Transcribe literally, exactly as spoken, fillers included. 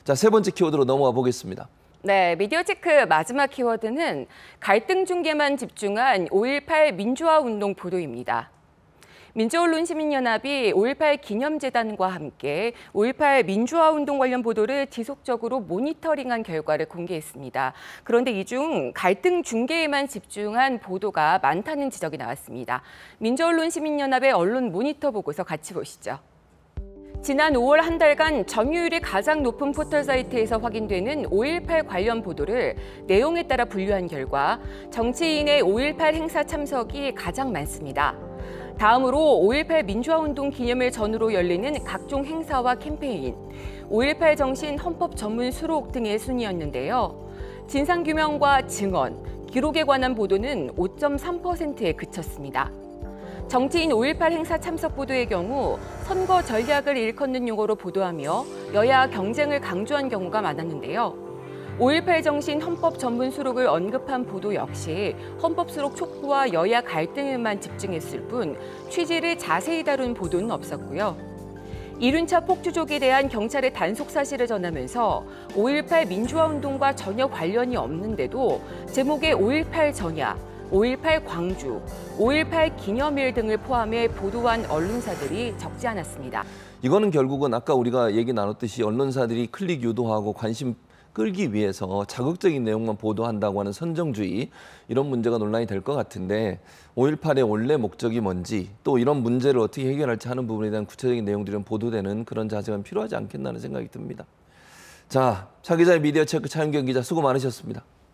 자, 세 번째 키워드로 넘어가 보겠습니다. 네, 미디어 체크 마지막 키워드는 갈등 중계만 집중한 오일팔 민주화 운동 보도입니다. 민주언론시민연합이 오일팔 기념재단과 함께 오일팔 민주화 운동 관련 보도를 지속적으로 모니터링한 결과를 공개했습니다. 그런데 이 중 갈등 중계에만 집중한 보도가 많다는 지적이 나왔습니다. 민주언론시민연합의 언론 모니터 보고서 같이 보시죠. 지난 오월 한 달간 점유율이 가장 높은 포털 사이트에서 확인되는 오일팔 관련 보도를 내용에 따라 분류한 결과 정치인의 오일팔 행사 참석이 가장 많습니다. 다음으로 오일팔 민주화운동 기념일 전후로 열리는 각종 행사와 캠페인, 오일팔 정신 헌법 전문 수록 등의 순이었는데요. 진상규명과 증언, 기록에 관한 보도는 오 점 삼 퍼센트에 그쳤습니다. 정치인 오일팔 행사 참석 보도의 경우 선거 전략을 일컫는 용어로 보도하며 여야 경쟁을 강조한 경우가 많았는데요. 오일팔 정신 헌법 전문 수록을 언급한 보도 역시 헌법 수록 촉구와 여야 갈등에만 집중했을 뿐 취지를 자세히 다룬 보도는 없었고요. 이륜차 폭주족에 대한 경찰의 단속 사실을 전하면서 오일팔 민주화 운동과 전혀 관련이 없는데도 제목에 오일팔 전야, 오일팔 광주, 오일팔 기념일 등을 포함해 보도한 언론사들이 적지 않았습니다. 이거는 결국은 아까 우리가 얘기 나눴듯이 언론사들이 클릭 유도하고 관심 끌기 위해서 자극적인 내용만 보도한다고 하는 선정주의, 이런 문제가 논란이 될 것 같은데 오일팔의 원래 목적이 뭔지, 또 이런 문제를 어떻게 해결할지 하는 부분에 대한 구체적인 내용들이 보도되는 그런 자세가 필요하지 않겠나 하는 생각이 듭니다. 자, 차 기자의 미디어 체크 차윤경 기자 수고 많으셨습니다.